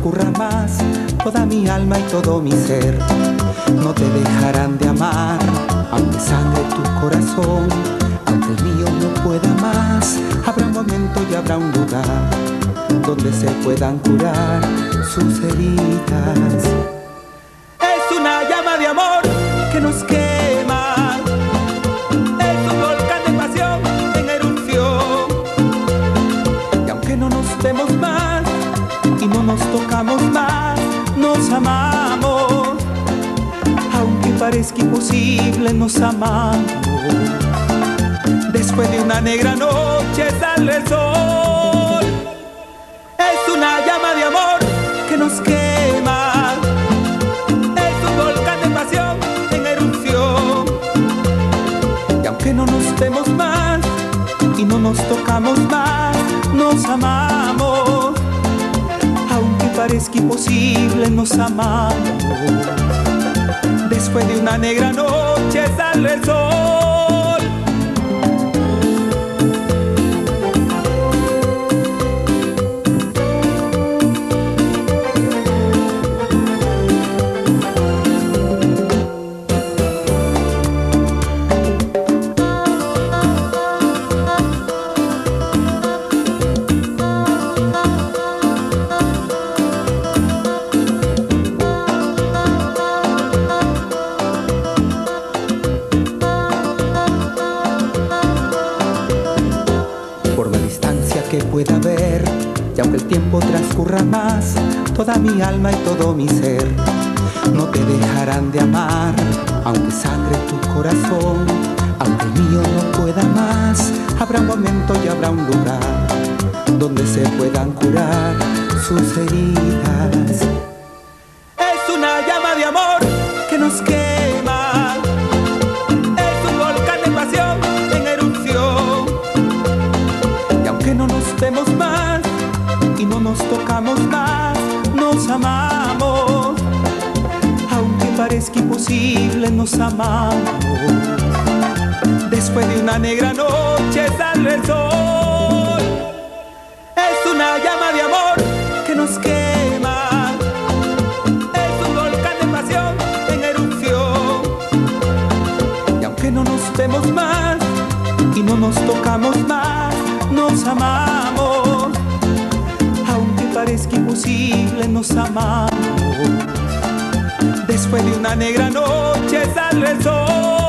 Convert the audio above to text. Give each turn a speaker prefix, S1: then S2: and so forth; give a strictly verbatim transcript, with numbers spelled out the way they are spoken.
S1: transcurra más, toda mi alma y todo mi ser no te dejarán de amar, aunque sangre tu corazón, aunque el mío no pueda más. Habrá un momento y habrá un lugar donde se puedan curar sus heridas. Es una llama de amor que nos quema, es un volcán de pasión en erupción, y aunque no nos vemos más y no nos tocamos más, nos amamos. Aunque parezca imposible, nos amamos. Después de una negra noche sale el sol. Es una llama de amor que nos quema, es un volcán de pasión en erupción, y aunque no nos vemos más y no nos tocamos más, nos amamos. Aunque parezca imposible, nos amamos. Después de una negra noche sale el sol. Que pueda haber, y aunque el tiempo transcurra más, toda mi alma y todo mi ser no te dejarán de amar, aunque sangre tu corazón, aunque el mío no pueda más. Habrá un momento y habrá un lugar donde se puedan curar sus heridas. Es una llama de amor que nos quema, es un volcán de pasión en erupción, y aunque no nos vemos más y no nos tocamos más, nos amamos. Aunque parezca imposible, nos amamos. Después de una negra noche sale el sol. Es una llama de amor que nos quema, es un volcán de pasión en erupción, y aunque no nos vemos más y no nos tocamos más, nos amamos. Aunque parezca imposible, nos amamos. Después de una negra noche sale el sol.